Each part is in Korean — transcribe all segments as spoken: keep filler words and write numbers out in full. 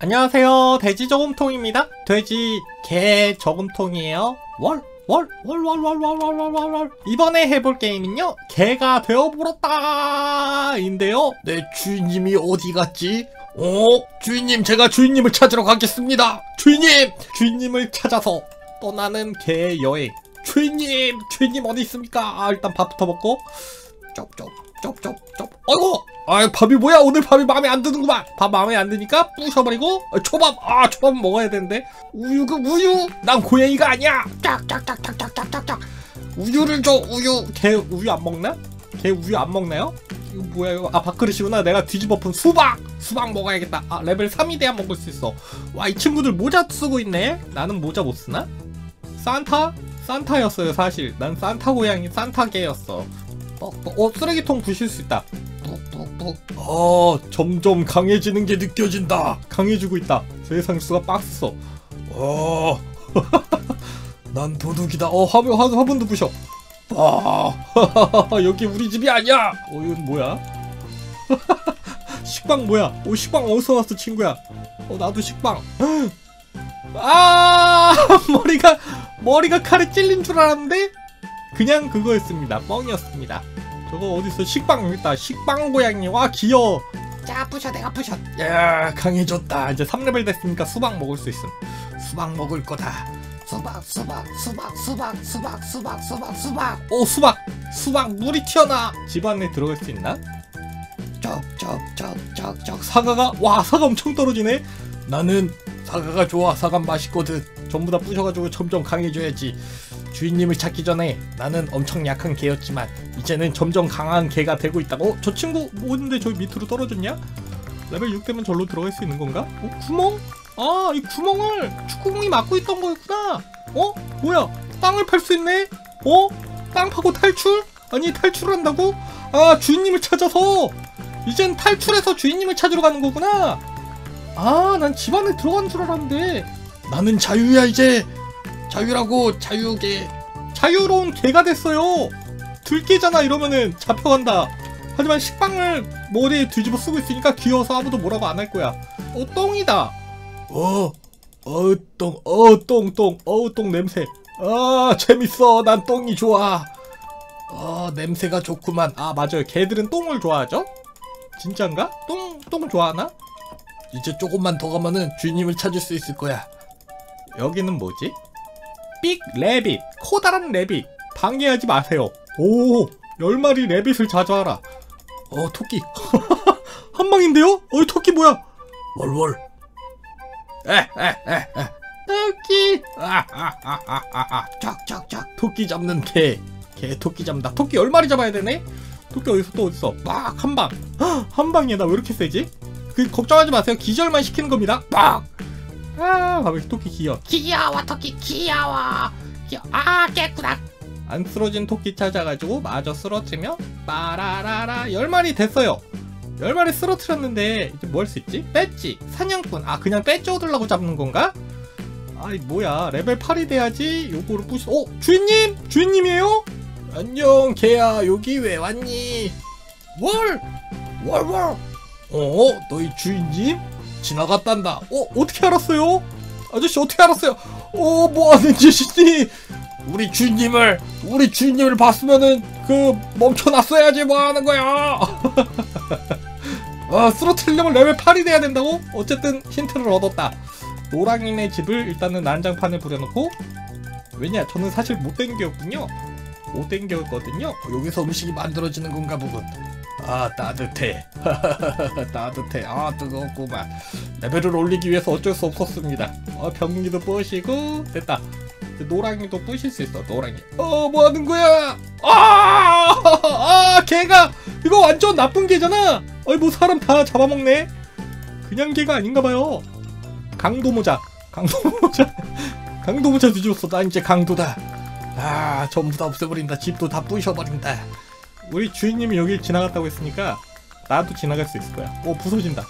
안녕하세요, 돼지 저금통입니다. 돼지 개 저금통이에요. 월 월 월 월 월 월 월 월 월 월. 이번에 해볼 게임은요, 개가 되어버렸다 인데요. 내 주인님이 어디 갔지? 어? 주인님, 제가 주인님을 찾으러 가겠습니다. 주인님! 주인님을 찾아서 떠나는 개 여행. 주인님! 주인님 어디 있습니까? 아, 일단 밥부터 먹고 쩝쩝 쩝쩝 쩝. 아이고! 아, 밥이 뭐야? 오늘 밥이 마음에 안 드는구만. 밥 마음에 안 드니까 부셔버리고. 아, 초밥! 아, 초밥 먹어야 되는데. 우유가 우유! 난 고양이가 아니야! 짝짝짝짝짝짝짝짝. 우유를 줘, 우유! 개 우유 안 먹나? 개 우유 안 먹나요? 이거 뭐야 이거? 아, 밥그릇이구나. 내가 뒤집어푼 수박! 수박 먹어야겠다. 아, 레벨 삼이 돼야 먹을 수 있어. 와, 이 친구들 모자 쓰고 있네? 나는 모자 못 쓰나? 산타? 산타였어요, 사실. 난 산타 고양이, 산타 개였어. 어, 쓰레기통 부실 수 있다. 뚝뚝뚝. 어, 점점 강해지는 게 느껴진다. 강해지고 있다. 세상 수가 박스 써. 어, 난 도둑이다. 어, 화분, 화분, 화분도 부셔. 아, 여기 우리 집이 아니야. 어, 이건 뭐야? 식빵 뭐야? 오, 식빵 어디서 났어, 친구야? 어, 나도 식빵. 아, 머리가, 머리가 칼에 찔린 줄 알았는데? 그냥 그거였습니다. 뻥이었습니다. 저거 어딨어? 식빵 있다. 식빵 고양이. 와, 귀여워. 자, 부셔. 내가 부셔. 야, 강해졌다. 이제 삼 레벨 됐으니까 수박 먹을 수 있음. 수박 먹을 거다. 수박, 수박, 수박, 수박, 수박, 수박, 수박, 수박. 오, 수박. 수박 물이 튀어나. 집 안에 들어갈 수 있나? 쩍쩍쩍쩍쩍. 사과가, 와, 사과 엄청 떨어지네. 나는 사과가 좋아. 사과 맛있거든. 전부 다 부셔가지고 점점 강해져야지. 주인님을 찾기 전에 나는 엄청 약한 개였지만 이제는 점점 강한 개가 되고 있다고. 어? 저 친구 뭔데 저기 밑으로 떨어졌냐? 레벨 육 되면 절로 들어갈 수 있는 건가? 어? 구멍? 아, 이 구멍을 축구공이 막고 있던 거였구나. 어? 뭐야? 땅을 팔 수 있네? 어? 땅 파고 탈출? 아니, 탈출을 한다고? 아, 주인님을 찾아서 이젠 탈출해서 주인님을 찾으러 가는 거구나. 아, 난 집 안에 들어간 줄 알았는데. 나는 자유야, 이제. 자유라고. 자유개. 자유로운 개가 됐어요. 들개잖아. 이러면은 잡혀간다. 하지만 식빵을 머리에 뒤집어 쓰고 있으니까 귀여워서 아무도 뭐라고 안 할 거야. 어, 똥이다. 어, 어우, 똥. 어우, 똥, 똥. 어우, 똥 냄새. 아, 재밌어. 난 똥이 좋아. 아, 냄새가 좋구만. 아, 맞아요. 개들은 똥을 좋아하죠? 진짠가? 똥, 똥 좋아하나? 이제 조금만 더 가면은 주인님을 찾을 수 있을 거야. 여기는 뭐지? 빅 레빗. 커다란 레빗. 방해하지 마세요. 오, 열 마리 레빗을 자주하라. 어, 토끼. 한 방인데요? 어이, 토끼 뭐야? 월월. 에에에에. 토끼. 아아아아아. 쫙쫙쫙. 토끼 잡는 개. 개 토끼 잡는다. 토끼 열 마리 잡아야 되네? 토끼 어디서 또 어딨어? 막 한 방. 한 방이야. 나 왜 이렇게 세지? 그, 걱정하지 마세요. 기절만 시키는 겁니다. 막. 아, 봐봐. 토끼 귀여워. 귀여워, 토끼 귀여워. 귀여워. 아, 깼구나. 안 쓰러진 토끼 찾아가지고 마저 쓰러뜨리면 빠라라라. 열 마리 됐어요. 열 마리 쓰러뜨렸는데 이제 뭐 할 수 있지? 배지. 사냥꾼. 아, 그냥 배지 얻으려고 잡는 건가? 아이, 뭐야. 레벨 팔이 돼야지 요거를 부시. 어? 주인님? 주인님이에요? 안녕, 개야. 여기 왜 왔니? 월! 월, 월! 어? 너희 주인님? 지나갔단다. 어? 어떻게 알았어요? 아저씨 어떻게 알았어요? 어, 뭐하는 짓이지? 우리 주인님을 우리 주인님을 봤으면은 그 멈춰놨어야지. 뭐하는 거야? 아, 쓰러뜨리려면 레벨 팔이 돼야 된다고? 어쨌든 힌트를 얻었다. 노랑이네 집을 일단은 난장판에 부려놓고. 왜냐, 저는 사실 못된 개였군요. 못된 개였거든요. 여기서 음식이 만들어지는 건가 보군. 아, 따뜻해. 따뜻해. 아, 뜨겁구만. 레벨을 올리기 위해서 어쩔 수 없었습니다. 어, 병기도 부시고. 됐다. 노랑이도 부실 수 있어. 노랑이. 어, 뭐 하는 거야? 아! 아, 개가 이거 완전 나쁜 개잖아. 어이, 뭐 사람 다 잡아먹네. 그냥 개가 아닌가 봐요. 강도 모자. 강도 모자. 강도 모자 뒤집었어. 나 이제 강도다. 아, 전부 다 없애버린다. 집도 다 부셔버린다. 우리 주인님이 여길 지나갔다고 했으니까 나도 지나갈 수 있을 거야. 오, 부서진다.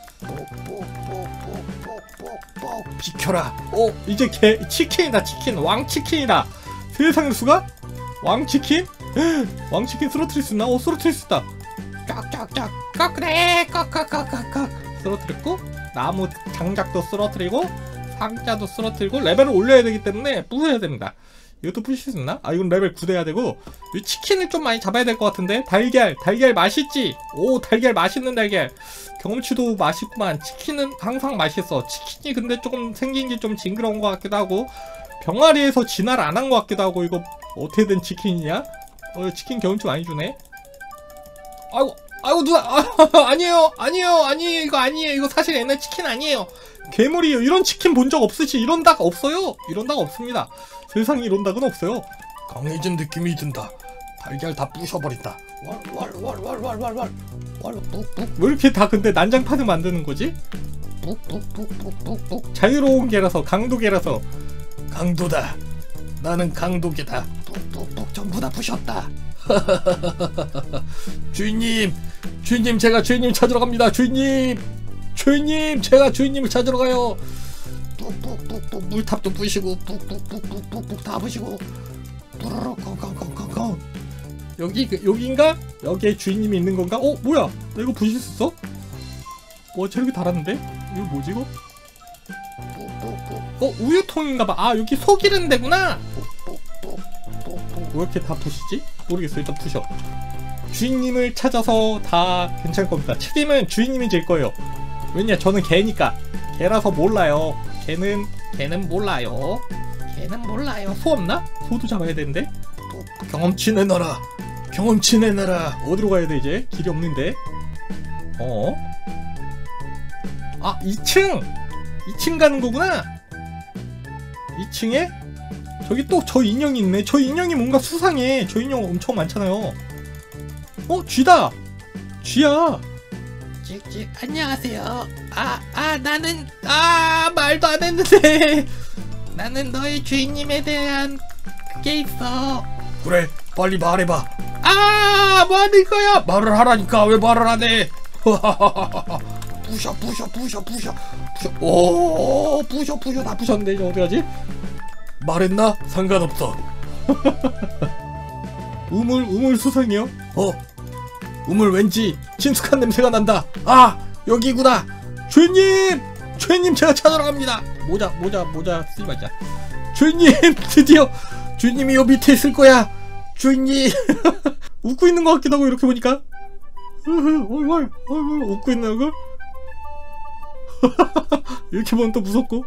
비켜라. 오, 이제 개 치킨이다. 치킨. 왕치킨이다. 세상의 수가? 왕치킨? 왕치킨 쓰러뜨릴 수 있나? 오, 쓰러뜨릴 수 있다. 쫙쫙쫙. 까 그래. 까까까까까. 쓰러뜨렸고 나무 장작도 쓰러뜨리고 상자도 쓰러뜨리고 레벨을 올려야 되기 때문에 부숴야 됩니다. 이것도 부실 수 있나? 아 이건 레벨 구 돼야 되고 이 치킨을 좀 많이 잡아야 될 것 같은데. 달걀 달걀 맛있지? 오 달걀 맛있는 달걀. 경험치도 맛있구만. 치킨은 항상 맛있어. 치킨이 근데 조금 생긴 게 좀 징그러운 것 같기도 하고 병아리에서 진화를 안 한 것 같기도 하고. 이거 어떻게 된 치킨이냐? 어 치킨 경험치 많이 주네. 아이고 아이고 누나 아, 아니에요 아니에요 아니에요 이거 아니에요. 이거 사실 옛날 치킨 아니에요. 괴물이에요. 이런 치킨 본 적 없으시? 이런 닭 없어요. 이런 닭 없습니다. 세상에 이런 닭은 없어요. 강해진 느낌이 든다. 달걀 다 부셔버린다. 왈왈왈왈왈왈왈 왈뚝뚝 왜 이렇게 다 근데 난장판을 만드는 거지? 뚝뚝뚝뚝뚝뚝 자유로운 개라서 강도 개라서. 강도다. 나는 강도개다. 뚝뚝뚝 전부 다 부셨다. 주인님, 주인님 제가 주인님 찾으러 갑니다. 주인님, 주인님 제가 주인님을 찾으러 가요. 뚝뚝뚝뚝 물탑도 부시고 뚝뚝뚝뚝뚝뚝 다 부시고 뿌르르 콩콩콩콩콩. 여기 그- 여기인가? 여기에 주인님이 있는 건가? 어 뭐야? 나 이거 부실 수 있어? 뭐 체력이 달았는데? 이거 뭐지 이거? 뚝뚝뚝 어 우유통인가봐. 아 여기 속 이르는 데구나. 뚝뚝뚝뚝뚝 왜 이렇게 다 부시지? 모르겠어. 일단 부셔. 주인님을 찾아서 다 괜찮을 겁니다. 책임은 주인님이 질 거예요. 왜냐 저는 개니까. 개라서 몰라요. 개는 개는 몰라요. 걔는 몰라요. 소 없나? 소도 잡아야 되는데. 경험치 내놔라. 경험치 내놔라. 어디로 가야 돼 이제? 길이 없는데. 어? 아 이 층! 이 층 가는 거구나. 이 층에 저기 또 저 인형이 있네. 저 인형이 뭔가 수상해. 저 인형 엄청 많잖아요. 어? 쥐다! 쥐야! 찍찍 안녕하세요. 아, 아 나는 아 말도 안 했는데. 나는 너의 주인님에 대한 그게 있어. 그래, 빨리 말해봐. 아 뭐하는 거야? 말을 하라니까 왜 말을 안 해? 부셔 부셔 부셔 부셔 부셔. 오 부셔 부셔 다 부셨는데 이제 어떡하지? 말했나? 상관없어. 우물 우물 수상이요? 어, 우물 왠지 친숙한 냄새가 난다. 아, 여기구나. 주인님! 주인님 제가 찾으러 갑니다. 모자 모자 모자 쓰지 말자. 주인님 드디어 주인님이 요 밑에 있을 거야. 주인님. 웃고 있는 것 같기도 하고 이렇게 보니까 얼굴 얼굴 웃고 있는 얼굴. 이렇게 보면 또 무섭고.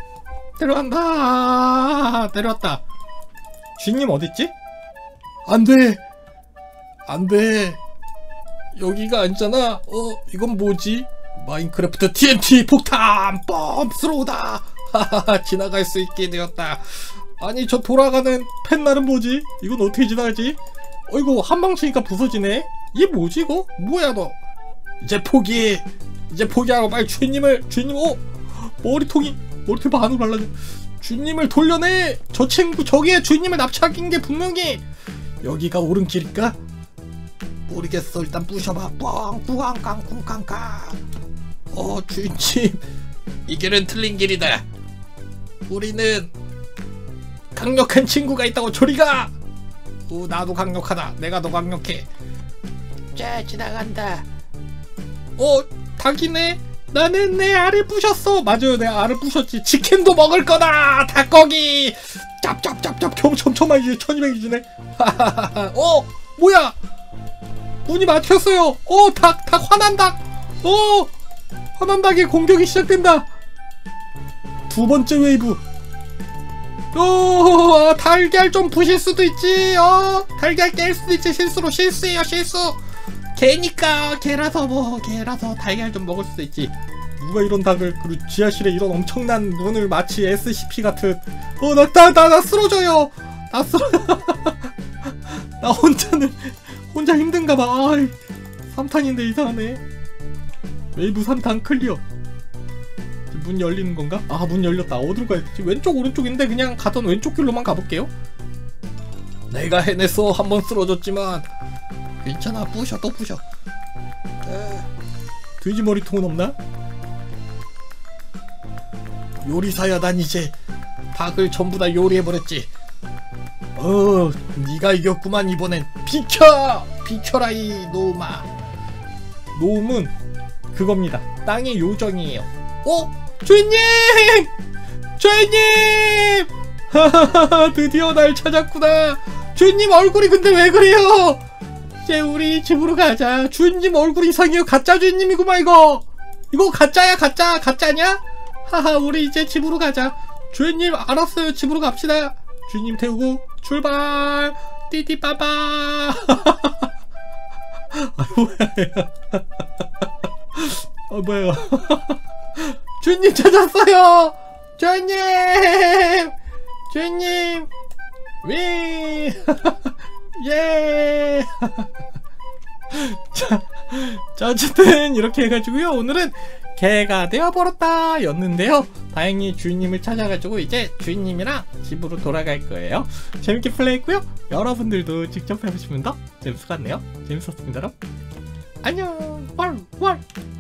데려간다. 데려왔다. 주인님 어딨지? 안 돼. 안 돼. 여기가 아니잖아. 어, 이건 뭐지? 마인크래프트 티엔티 폭탄 뻔스러우다. 하하하 지나갈 수 있게 되었다. 아니 저 돌아가는 펜날은 뭐지? 이건 어떻게 지나가지? 어이구 한방 치니까 부서지네. 이게 뭐지 이거? 뭐야 너? 이제 포기해. 이제 포기하고 빨리 주인님을 주인님 어 머리통이 머리통이 반으로 발라져. 주인님을 돌려내. 저 친구 저기에 주인님을 납치한 게 분명히. 여기가 옳은 길일까? 모르겠어. 일단 부셔봐. 뻥 꾸강깡 쿵깡깡. 어, 주인님. 이 길은 틀린 길이다. 우리는 강력한 친구가 있다고 저리가. 오 나도 강력하다. 내가 더 강력해. 자 지나간다. 어 닭이네. 나는 내 알을 부셨어. 맞아요 내 알을 부셨지. 치킨도 먹을 거다. 닭고기 짭짭짭짭 경치 엄청 많이 주네. 천이백이 주네. 하하하하. 어 뭐야 문이 막혔어요. 어 닭 닭 화난 닭. 어 화난 닭의 공격이 시작된다. 두 번째 웨이브. 어 달걀 좀 부실 수도 있지. 어 달걀 깰 수도 있지. 실수로 실수예요 실수. 개니까 개라서 뭐 개라서 달걀 좀 먹을 수도 있지. 누가 이런 닭을 그리고 지하실에 이런 엄청난 문을 마치 에스시피 같은. 어 나 나 나 나 쓰러져요. 나 쓰러. 나 혼자는 혼자 힘든가봐. 아이, 삼 탄인데 이상하네. 웨이브 삼 탄 클리어. 문 열리는 건가? 아 문 열렸다. 어디로 가야 되지? 왼쪽 오른쪽인데 그냥 가던 왼쪽 길로만 가볼게요. 내가 해냈어. 한번 쓰러졌지만 괜찮아. 부셔 또 부셔. 에, 돼지 머리통은 없나? 요리사야. 난 이제 닭을 전부 다 요리해버렸지. 어, 네가 이겼구만 이번엔. 비켜! 비켜라 이 노마. 노움은 그겁니다. 땅의 요정이에요. 어? 주인님! 주인님! 하하하, 드디어 날 찾았구나. 주인님 얼굴이 근데 왜 그래요? 이제 우리 집으로 가자. 주인님 얼굴 이상해요. 가짜 주인님이구만 이거. 이거 가짜야 가짜. 가짜냐? 하하, 우리 이제 집으로 가자. 주인님 알았어요. 집으로 갑시다. 주인님 태우고 출발. 띠띠빠빠. 아 뭐야. 아 뭐야. 주인님 찾았어요. 주인님. 주인님. 위. 예. 자, 자 어쨌든 이렇게 해가지고요. 오늘은 개가 되어버렸다 였는데요. 다행히 주인님을 찾아가지고 이제 주인님이랑 집으로 돌아갈 거예요. 재밌게 플레이했고요. 여러분들도 직접 해보시면 더 재밌을 것 같네요. 재밌었습니다. 안녕. 왈 왈.